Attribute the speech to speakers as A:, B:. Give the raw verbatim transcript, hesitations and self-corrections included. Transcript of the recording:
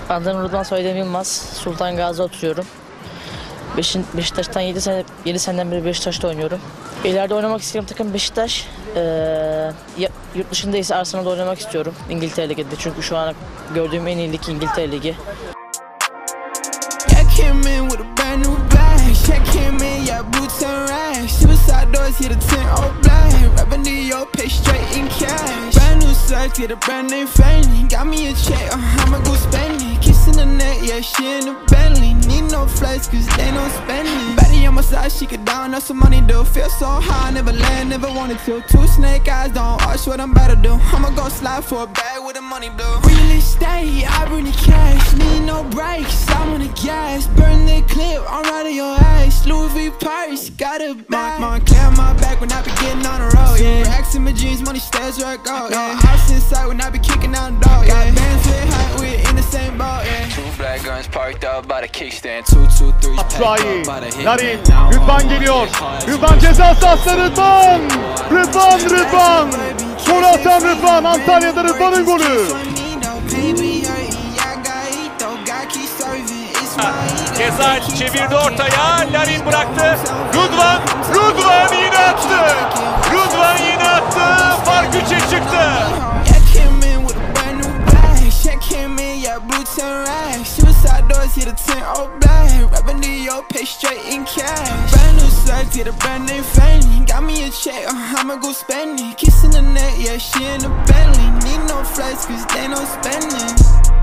A: Adım Rıdvan Yılmaz, Sultan Gazi'de oturuyorum. Beşin, Beşiktaş'tan yedi sene, yedi seneden beri Beşiktaş'ta oynuyorum. İleride oynamak istediğim takım Beşiktaş. Ee, yurt dışında ise Arsenal'da oynamak istiyorum. İngiltere Ligi'nde, çünkü şu an gördüğüm en iyi lig İngiltere Ligi.
B: Get a brand name family, got me a check, uh, I'ma go spend it. Kissing the neck, yeah, she in the Bentley. Need no flights, cause they don't spend it. Betty on my side, she could down up some money, do. Feel so high, never land, never wanted to. Two snake eyes, don't watch what I'm about to do. I'ma go slide for a bag with the money blue. Real estate, I bring the cash, need no brakes, I'm on the gas. Burn the clip, I'm right of your ass. Louis V purse, got a bag. Mom, clear my back when I be getting on the road, yeah. Racks in my jeans, money stays where I go, yeah. House inside when I be kicking down the door, yeah. Got bands with hot, we in the same boat, yeah. Two black guns parked up by the kickstand. Two, two, three.
C: Atlayı, Narin, Rıdvan geliyor. Rıdvan ceza sahasına Rıdvan. Rıdvan, Rıdvan. Gol atan Rıdvan. Antalya'da Rıdvan'ın golü.
D: Ceza çevirdi ortaya. Narin bıraktı. Rıdvan, Rıdvan yine attı. Rıdvan yine attı. Fark üçe çıktı.
B: Suicide doors, hit a ten oh black. Rapping to your pay straight in cash. Brand new sex, get a brand name family. Got me a check, uh, I'ma go spend it. Kissing the neck, yeah, she in the Bentley. Need no flights, cause they don't spend it.